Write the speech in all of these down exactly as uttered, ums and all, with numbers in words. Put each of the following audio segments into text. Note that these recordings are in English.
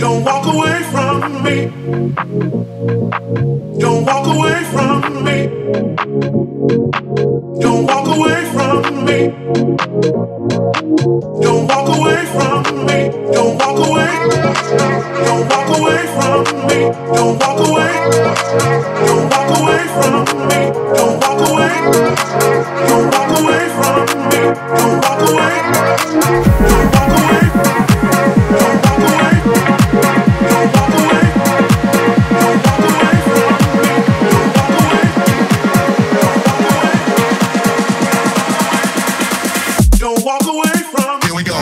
Don't walk away from me. Don't walk away from me. Don't walk away from me. Don't walk away from me. Don't walk away. Don't walk away from me. Don't walk away. Don't walk away from me. Don't walk away. Don't walk away from me. Don't walk away. Don't walk away. Don't walk away. Don't walk away. Don't walk away from me. Don't walk away. Don't walk away from. Here we go.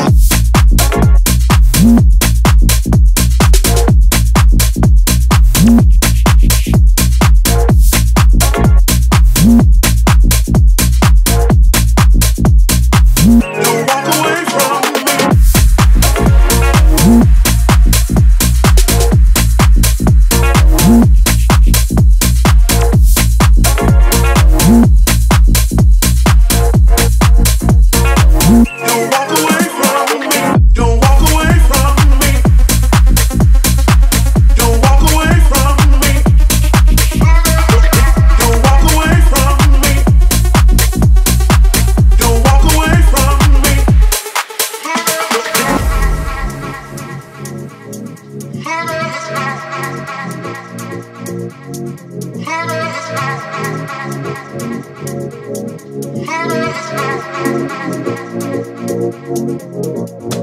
Thank you.